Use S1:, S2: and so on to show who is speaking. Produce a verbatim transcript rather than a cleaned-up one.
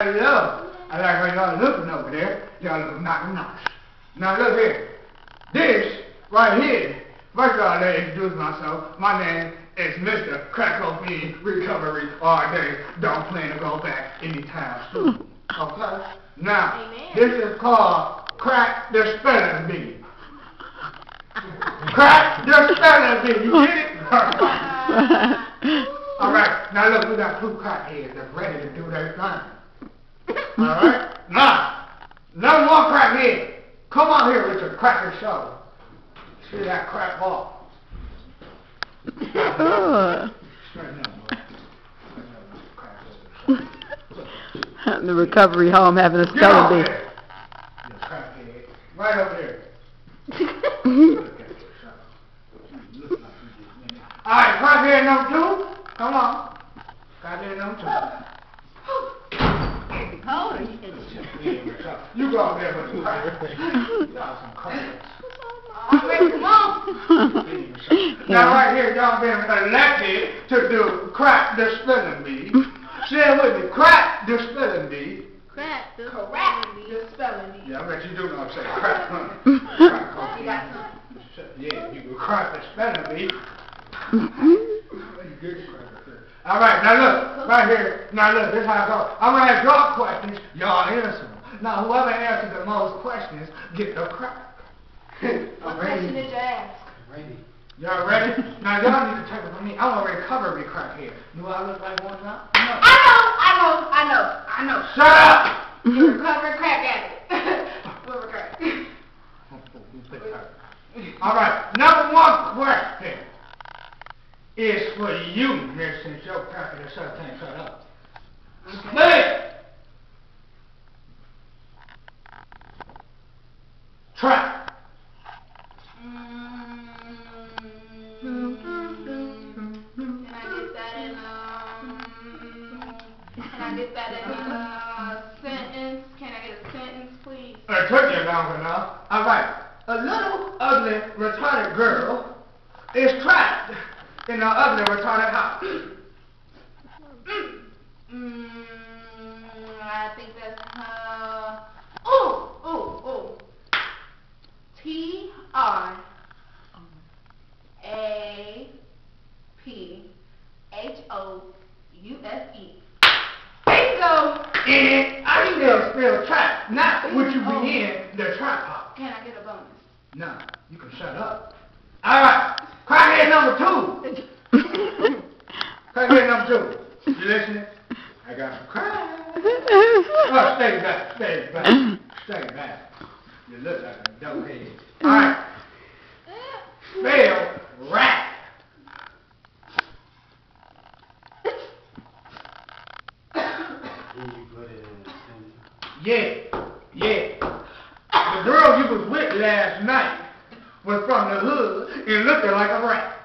S1: Hello. I like how y'all looking over there. Y'all look knock nice. Now look here. This right here. First of all, let me introduce myself. My name is Mister Crack Cocaine Recovery all day. Don't plan to go back anytime soon. Okay? Now, Amen. This is called Crack the Spelling Bee. Crack the Spelling Bee. You get it? Alright, now look, we got two crackheads that's ready to do their thing. Alright? Now, number one crackhead, come on here with your cracker show. See that crack ball?
S2: The recovery home having a spelling bee.
S1: You crackhead. Right over there. Alright, crackhead number two. Come on. Crackhead number two.
S3: Hold it.
S1: You go over there with the crackhead. Y'all some crackheads.
S3: I'm ready to come on.
S1: Now right here, y'all been elected to do Crack the Spelling Bee. Say it with me. Crack the Spelling Bee.
S3: Crack the spelling bee. The spelling bee.
S1: Yeah, I bet you do know what I'm saying. Crack, huh? Crack,
S3: You got some?
S1: yeah, you can crack the spelling bee. All right, now look, right here. Now look, this is how it goes. I'm gonna ask y'all questions. Y'all answer them. Now whoever answers the most questions get the crack.
S3: What question did you ask?
S1: Ready. Y'all ready? Now y'all need to take it from me. I'm a recovery crackhead. Do I look like one now? No.
S3: I know, I know, I know, I know.
S1: Shut up!
S3: You're a recovering crack addict. We're recovering.
S1: All right, number one question is for you, Miss, since your cracker yourself can't shut up. Split! Track.
S3: Can I get that in a sentence? Can I get a sentence, please?
S1: It took you long enough. All right. A little ugly, retarded girl is trapped in an ugly, retarded house.
S3: Mm, I think that's uh. Oh, oh, oh. T R A P H O U S E. Bingo!
S1: And I need to spell trap, not what you
S3: Oh.
S1: be in the trap house.
S3: Can I get a bonus?
S1: No, you can shut up. All right, crackhead number two. Crackhead number two. You listening? I got some crack. Oh, stay back, stay back, stay back. You look like a dope head. All right. Spell rat. Yeah, yeah. The girl you was with last night was from the hood and looked like a rat.